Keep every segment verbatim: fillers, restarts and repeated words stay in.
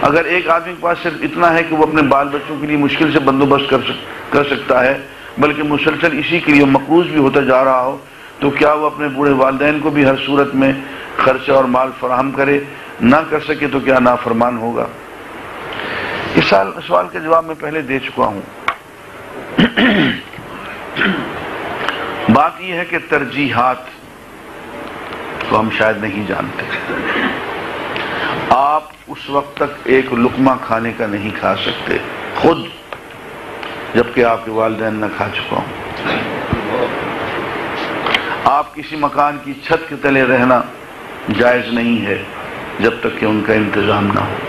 اگر ایک آدمی کے پاس صرف اتنا ہے کہ وہ اپنے بال بچوں کے لیے مشکل سے بندوبست کر کر سکتا ہے، بلکہ مسلسل اسی کے لیے مقروض بھی ہوتا جا رہا ہو، تو کیا وہ اپنے بوڑھے والدین کو بھی ہر صورت میں خرچہ اور مال فراہم کرے؟ نہ کر سکے تو کیا نافرمان ہوگا؟ اس سوال کا جواب میں پہلے دے چکا ہوں۔ بات یہ ہے کہ ترجیحات کو ہم شاید نہیں جانتے۔ آپ اس وقت تک ایک لقمہ کھانے کا نہیں کھا سکتے خود جبکہ آپ کے والدین نہ کھا چکا ہوں۔ آپ کسی مکان کی چھت کے تلے رہنا جائز نہیں ہے جب تک کہ ان کا انتظام نہ ہو۔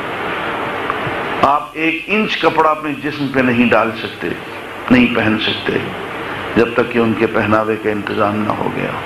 آپ ایک انچ کپڑا اپنے جسم پہ نہیں ڈال سکتے، نہیں پہن سکتے جب تک کہ ان کے پہناوے کا انتظام نہ ہو گیا۔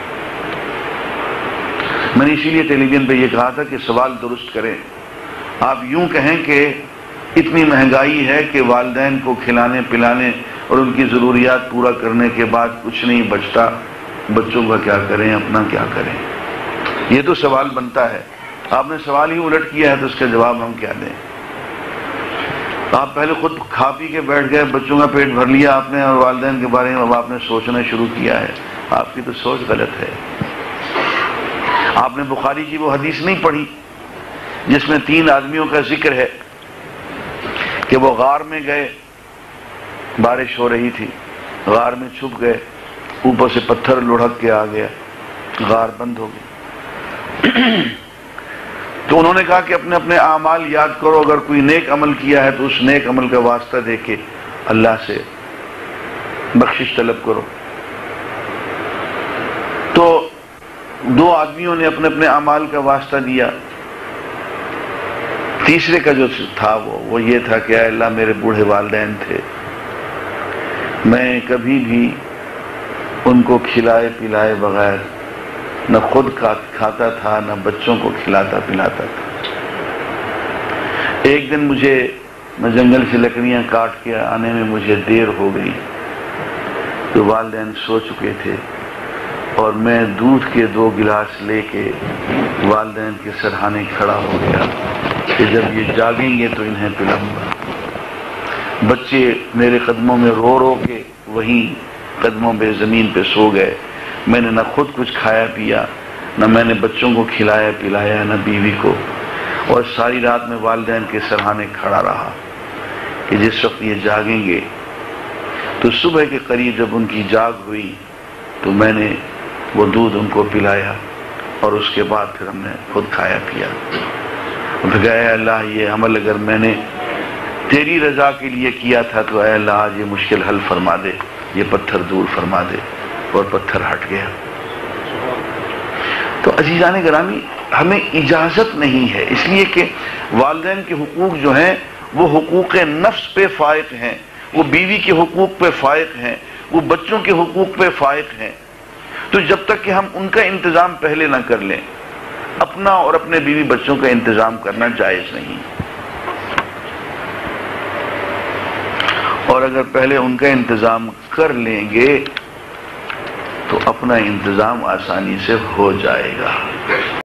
میں نے اسی لیے ٹیلی ویژن پہ یہ کہا تھا کہ سوال درست کریں۔ آپ یوں کہیں کہ اتنی مہنگائی ہے کہ والدین کو کھلانے پلانے اور ان کی ضروریات پورا کرنے کے بعد کچھ نہیں بچتا، بچوں کا کیا کریں، اپنا کیا کریں؟ یہ تو سوال بنتا ہے۔ آپ نے سوال ہی الٹ کیا ہے تو اس کا جواب ہم کیا دیں؟ آپ پہلے خود کھا پی کے بیٹھ گئے، بچوں کا پیٹ بھر لیا آپ نے، اور والدین کے بارے میں اب آپ نے سوچنا شروع کیا ہے۔ آپ کی تو سوچ غلط ہے۔ آپ نے بخاری کی وہ حدیث نہیں پڑھی جس میں تین آدمیوں کا ذکر ہے کہ وہ غار میں گئے، بارش ہو رہی تھی، غار میں چھپ گئے، اوپر سے پتھر لڑھک کے آ گیا، غار بند ہو گئی۔ تو انہوں نے کہا کہ اپنے اپنے اعمال یاد کرو، اگر کوئی نیک عمل کیا ہے تو اس نیک عمل کا واسطہ دے کے اللہ سے بخشش طلب کرو۔ تو دو آدمیوں نے اپنے اپنے اعمال کا واسطہ دیا۔ تیسرے کا جو تھا وہ وہ یہ تھا کہ اے اللہ، میرے بوڑھے والدین تھے، میں کبھی بھی ان کو کھلائے پلائے بغیر نہ خود کھاتا تھا نہ بچوں کو کھلاتا پلاتا تھا۔ ایک دن مجھے میں جنگل سے لکڑیاں کاٹ کے آنے میں مجھے دیر ہو گئی تو والدین سو چکے تھے، اور میں دودھ کے دو گلاس لے کے والدین کے سرہانے کھڑا ہو گیا کہ جب یہ جاگیں گے تو انہیں پلاؤں گا۔ بچے میرے قدموں میں رو رو کے وہیں قدموں پہ زمین پہ سو گئے۔ میں نے نہ خود کچھ کھایا پیا، نہ میں نے بچوں کو کھلایا پلایا، نہ بیوی کو، اور ساری رات میں والدین کے سرہانے کھڑا رہا کہ جس وقت یہ جاگیں گے تو صبح کے قریب جب ان کی جاگ ہوئی تو میں نے وہ دودھ ان کو پلایا، اور اس کے بعد پھر ہم نے خود کھایا پیا۔ پھر کہا اے اللہ، یہ عمل اگر میں نے تیری رضا کے لیے کیا تھا تو اے اللہ آج یہ مشکل حل فرما دے، یہ پتھر دور فرما دے، اور پتھر ہٹ گیا۔ تو عزیزان گرامی، ہمیں اجازت نہیں ہے، اس لیے کہ والدین کے حقوق جو ہیں وہ حقوق نفس پہ فائق ہیں، وہ بیوی کے حقوق پہ فائق ہیں، وہ بچوں کے حقوق پہ فائق ہیں۔ تو جب تک کہ ہم ان کا انتظام پہلے نہ کر لیں، اپنا اور اپنے بیوی بچوں کا انتظام کرنا جائز نہیں۔ اور اگر پہلے ان کا انتظام کر لیں گے تو اپنا انتظام آسانی سے ہو جائے گا۔